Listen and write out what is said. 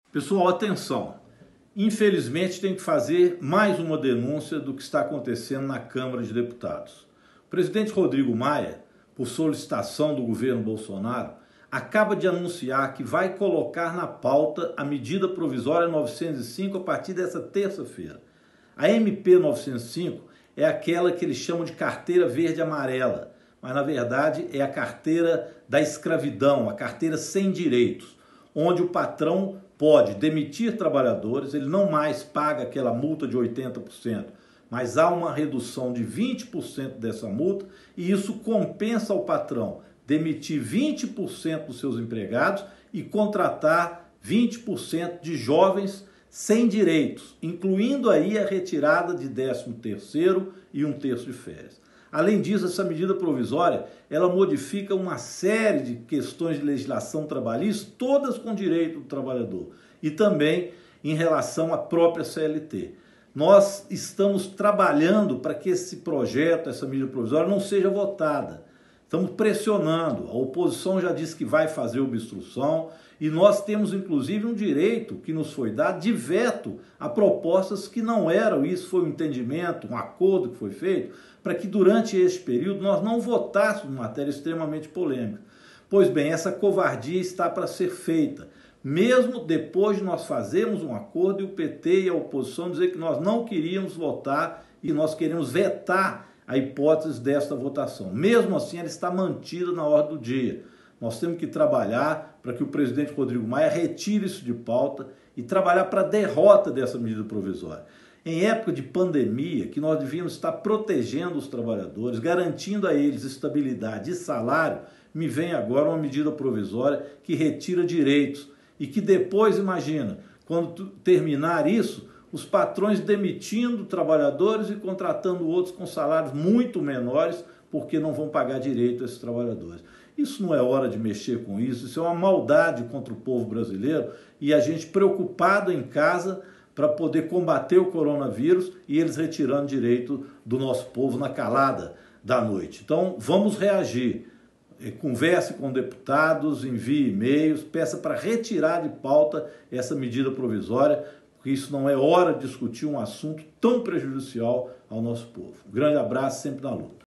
Pessoal, atenção! Infelizmente tem que fazer mais uma denúncia do que está acontecendo na Câmara de Deputados. O presidente Rodrigo Maia, por solicitação do governo Bolsonaro, acaba de anunciar que vai colocar na pauta a medida provisória 905 a partir dessa terça-feira. A MP 905 é aquela que eles chamam de carteira verde-amarela, mas na verdade é a carteira da escravidão, a carteira sem direitos, onde o patrão pode demitir trabalhadores, ele não mais paga aquela multa de 80%, mas há uma redução de 20% dessa multa e isso compensa ao patrão demitir 20% dos seus empregados e contratar 20% de jovens sem direitos, incluindo aí a retirada de 13º e 1/3 de férias. Além disso, essa medida provisória, ela modifica uma série de questões de legislação trabalhista, todas com direito do trabalhador, e também em relação à própria CLT. Nós estamos trabalhando para que esse projeto, essa medida provisória, não seja votada. Estamos pressionando, a oposição já disse que vai fazer obstrução e nós temos inclusive um direito que nos foi dado de veto a propostas que não eram, isso foi um entendimento, um acordo que foi feito, para que durante esse período nós não votássemos matéria extremamente polêmica. Pois bem, essa covardia está para ser feita, mesmo depois de nós fazermos um acordo e o PT e a oposição dizer que nós não queríamos votar e nós queremos vetar a hipótese desta votação. Mesmo assim, ela está mantida na ordem do dia. Nós temos que trabalhar para que o presidente Rodrigo Maia retire isso de pauta e trabalhar para a derrota dessa medida provisória. Em época de pandemia, que nós devíamos estar protegendo os trabalhadores, garantindo a eles estabilidade e salário, me vem agora uma medida provisória que retira direitos e que depois, imagina, quando terminar isso, os patrões demitindo trabalhadores e contratando outros com salários muito menores porque não vão pagar direito a esses trabalhadores. Isso não é hora de mexer com isso, isso é uma maldade contra o povo brasileiro e a gente preocupado em casa para poder combater o coronavírus e eles retirando direito do nosso povo na calada da noite. Então vamos reagir, converse com deputados, envie e-mails, peça para retirar de pauta essa medida provisória, porque isso não é hora de discutir um assunto tão prejudicial ao nosso povo. Um grande abraço, sempre na luta.